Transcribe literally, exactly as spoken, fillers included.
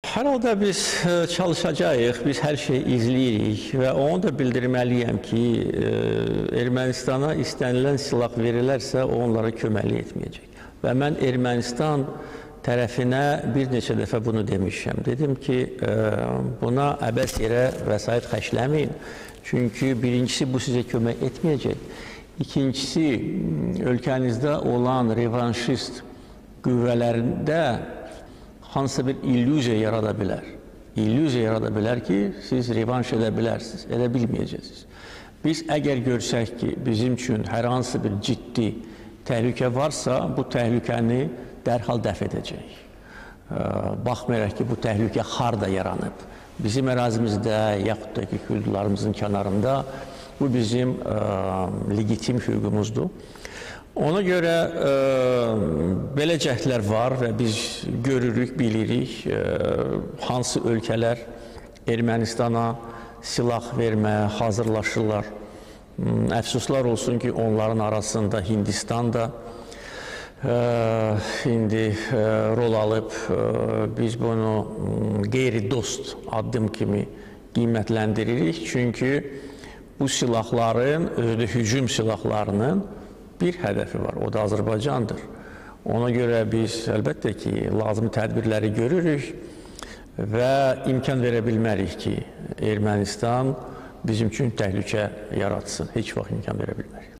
Hər halda biz çalışacağıq, biz hər şeyi izləyirik və onu da bildirməliyəm ki, Ermənistana istənilən silah verilərsə, o onlara köməklik etməyəcək. Və mən Ermənistan tərəfinə bir neçə dəfə bunu demişəm. Dedim ki, buna əbəs yerə vəsait xərcləməyin. Çünki birincisi bu sizə kömək etməyəcək. İkincisi, ölkənizdə olan revanşist qüvvələrində hansısa bir illüziya yarada bilər. İllüziya yarada bilər ki, siz revanş edə bilərsiniz, edə bilməyəcəksiniz. Biz əgər görsək ki, bizim üçün hər hansı bir ciddi təhlükə varsa, bu təhlükəni dərhal dəf edəcək. Baxmayaraq ki, bu təhlükə harda yaranıb. Bizim ərazimizdə, yaxud da ki, hüdudlarımızın kənarında bu bizim legitim hüququmuzdur. Ona görə e, belə cəhdlər var və biz görürük, bilirik e, hansı ölkələr Ermənistana silah verməyə hazırlaşırlar. Əfsuslar olsun ki, onların arasında Hindistan da e, indi e, rol alıb. E, biz bunu qeyri-dost addım kimi qiymətləndiririk. Çünki bu silahların, özü hücum silahlarının bir hədəfi var, o da Azərbaycandır. Ona görə biz əlbəttə ki, lazım tədbirləri görürük və imkan verə bilmərik ki, Ermənistan bizim üçün təhlükə yaratsın. Heç vaxt imkan verə bilmərik.